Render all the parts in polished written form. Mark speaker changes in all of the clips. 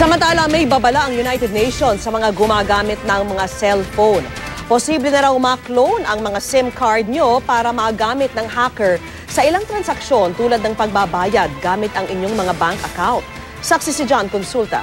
Speaker 1: Samantala, may babala ang United Nations sa mga gumagamit ng mga cellphone. Posible na raw ma-clone ang mga SIM card nyo para magamit ng hacker sa ilang transaksyon tulad ng pagbabayad gamit ang inyong mga bank account. Saksi si John Consulta.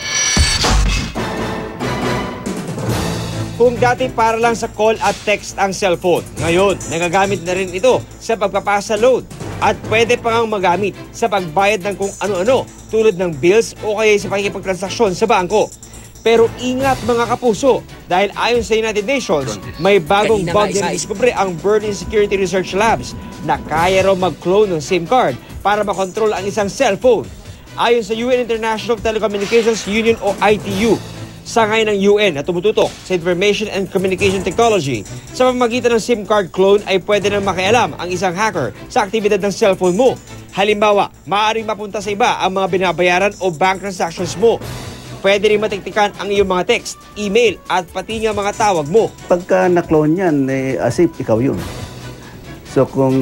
Speaker 2: Kung dati para lang sa call at text ang cellphone, ngayon nagagamit na rin ito sa pagpapasa load at pwede pa ngang magamit sa pagbayad ng kung ano-ano tulad ng bills o kaya sa pakikipagtransaksyon sa bangko. Pero ingat mga kapuso dahil ayon sa United Nations, may bagong bug na diskubre ang Burden Security Research Labs na kaya raw mag-clone ng SIM card para makontrol ang isang cellphone. Ayon sa UN International Telecommunications Union o ITU, sangay ng UN na tumututok sa Information and Communication Technology, sa pamamagitan ng SIM card clone ay pwede nang makialam ang isang hacker sa aktibidad ng cellphone mo. Halimbawa, maaaring mapunta sa iba ang mga binabayaran o bank transactions mo. Pwede rin matiktikan ang iyong mga text, email at pati nga mga tawag mo.
Speaker 3: Pagka na-clone yan, as if ikaw yun. So kung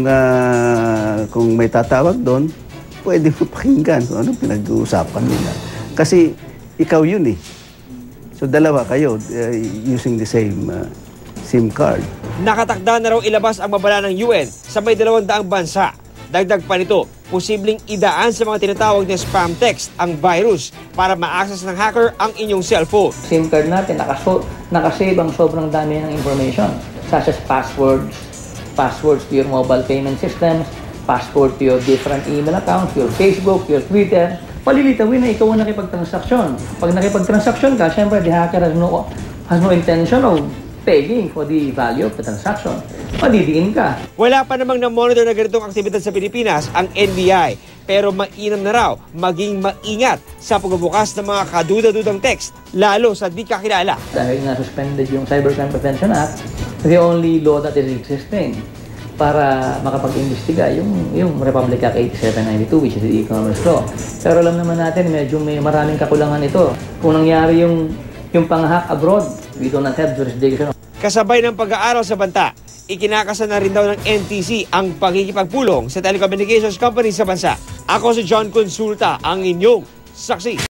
Speaker 3: may tatawag doon, pwede mo pakinggan kung ano pinag-uusapan nila. Kasi ikaw yun eh. So dalawa kayo using the same SIM card.
Speaker 2: Nakatakda na raw ilabas ang babala ng UN sa may 200 bansa. Dagdag pa nito, posibleng idaan sa mga tinatawag na spam text ang virus para ma-access ng hacker ang inyong cellphone.
Speaker 4: SIM card natin, nakasave ang sobrang dami ng information, such as passwords to your mobile payment systems, password to your different email accounts, your Facebook, your Twitter. Palilitawin na ikaw ang nakipagtransaksyon. Pag nakipagtransaksyon ka, syempre the hacker has no intention of paying for the value of the transaction. Madidiin ka.
Speaker 2: Wala pa namang na-monitor na ganitong aktibidad sa Pilipinas ang NBI. Pero mainam na raw maging maingat sa pagbubukas ng mga kaduda-dudang text, lalo sa di kakilala.
Speaker 4: Dahil na-suspended yung Cybercrime Prevention Act, the only law that is existing para makapag-imbestiga yung Republic Act 8792, which is the e-commerce law. Pero alam naman natin, medyo may maraming kakulangan ito. Kung nangyari yung pang-hack abroad, we do not have jurisdiction.
Speaker 2: Kasabay ng pag-aaral sa banta, ikinakasa na rin daw ng NTC ang pagkikipagpulong sa telecommunications company sa bansa. Ako si John Consulta, ang inyong saksi.